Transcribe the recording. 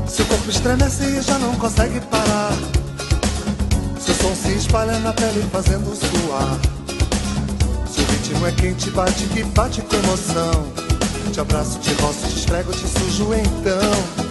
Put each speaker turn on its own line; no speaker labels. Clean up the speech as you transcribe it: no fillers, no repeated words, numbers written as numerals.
Seu corpo estremece e já não consegue parar. Seu som se espalha na pele fazendo suar. Seu ritmo é quente, bate que bate com emoção. Te abraço, te roço, te esfrego, te sujo então.